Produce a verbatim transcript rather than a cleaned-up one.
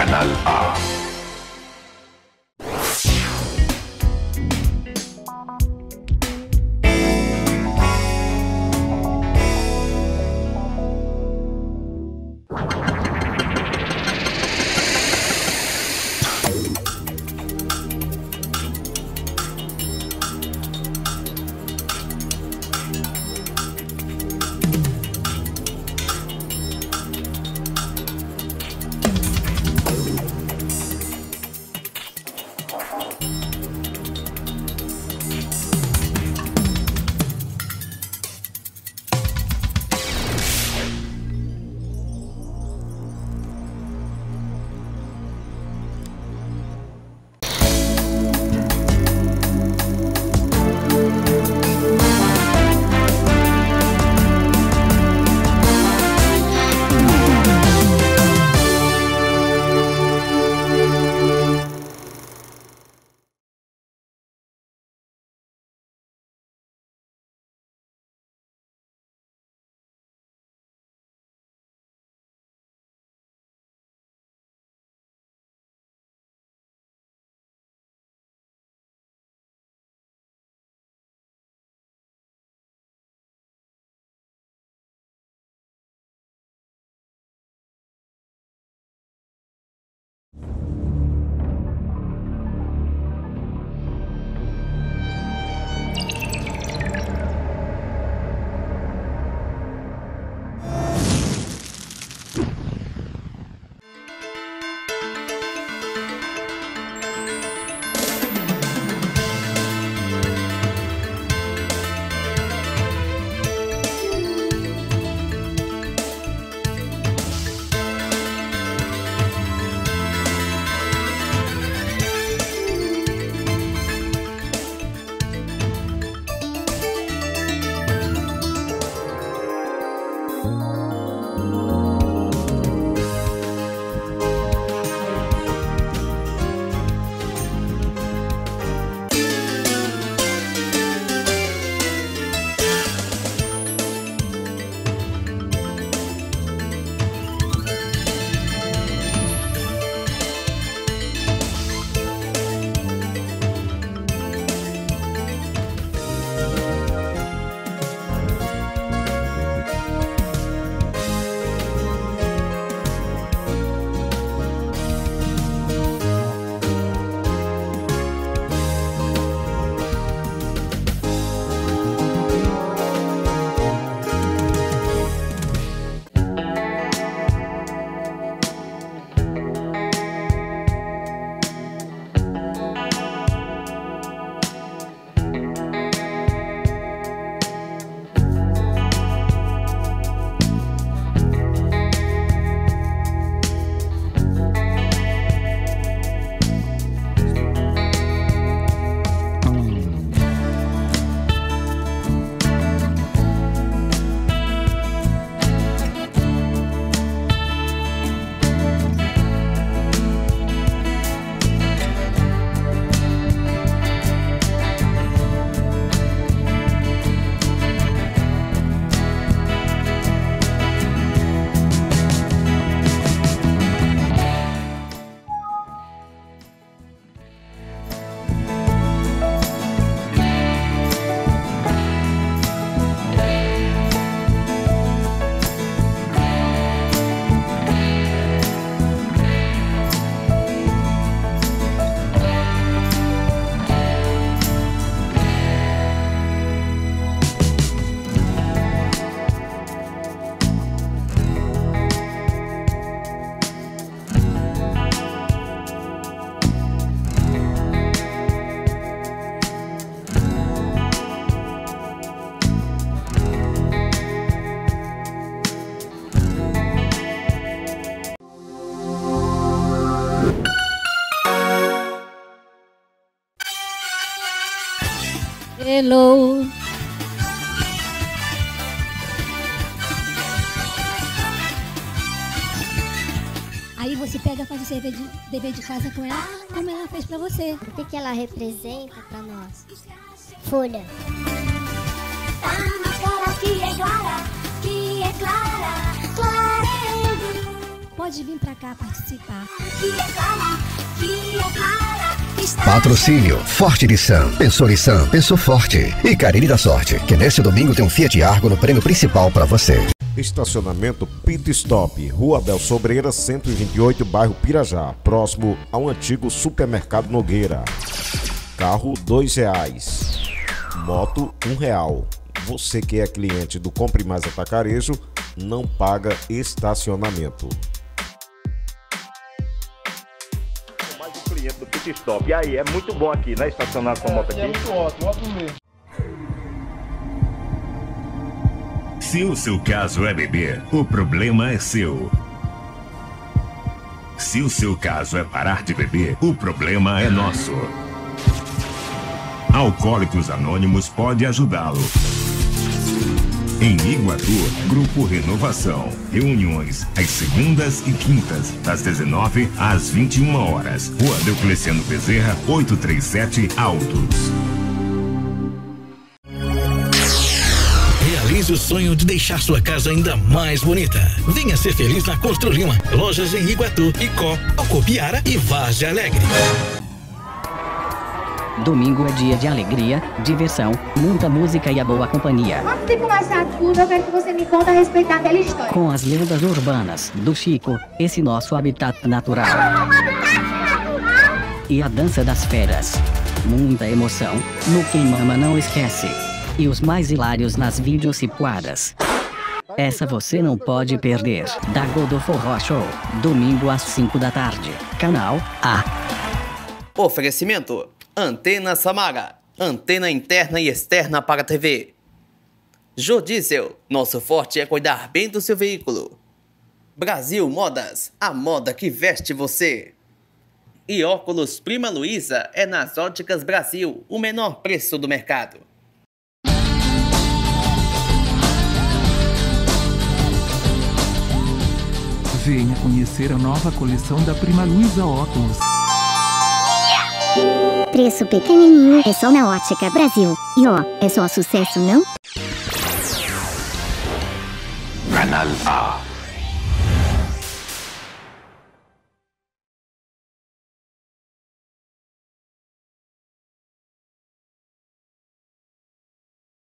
Canal A. Hello. Aí você pega, faz o seu dever de, dever de casa com ela, como ela fez pra você. O que, que ela representa pra nós? Folha. Tá na cara que é clara, que é clara, clareando. Pode pode vir pra cá participar. Patrocínio Forte Nissan. Pensou Nissan, pensou forte. E Carine da Sorte, que neste domingo tem um Fiat Argo no prêmio principal para você. Estacionamento Pit Stop, Rua Abel Sobreira, cento e vinte e oito, bairro Pirajá, próximo ao antigo supermercado Nogueira. Carro dois reais, moto um real. Você que é cliente do Compre Mais Atacarejo não paga estacionamento. Mais um cliente do Pit Stop. E aí, é muito bom aqui, né? Estacionar com a moto aqui. É muito ótimo, ótimo mesmo. Se o seu caso é beber, o problema é seu. Se o seu caso é parar de beber, o problema é nosso. Alcoólicos Anônimos pode ajudá-lo. Em Iguatu, Grupo Renovação. Reuniões às segundas e quintas, das dezenove às vinte e uma horas. Rua Diocleciano Bezerra, oitocentos e trinta e sete, Altos. Realize o sonho de deixar sua casa ainda mais bonita. Venha ser feliz na Constru Lima. Lojas em Iguatu, Icó, Acopiara e Vargem Alegre. Domingo é dia de alegria, diversão, muita música e a boa companhia. Antes de começar tudo, eu quero que você me conte a respeito daquela história. Com as lendas urbanas do Chico, esse nosso habitat natural. E a dança das feras. Muita emoção, no Quem Mama Não Esquece. E os mais hilários nas vídeos cipuadas. Essa você não pode perder. Da Godô Forró Show, domingo às cinco da tarde. Canal A. Oferecimento: Antena Samara, antena interna e externa para a T V. Jô Diesel, nosso forte é cuidar bem do seu veículo. Brasil Modas, a moda que veste você. E óculos Prima Luísa é nas Óticas Brasil, o menor preço do mercado. Venha conhecer a nova coleção da Prima Luísa Óculos. Preço pequenininho, é só na Ótica Brasil. E ó, é só sucesso, não? Canal A.